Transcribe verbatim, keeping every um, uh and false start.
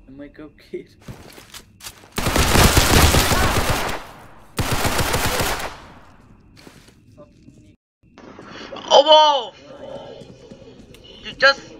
I might go kid. Oh, whoa! You just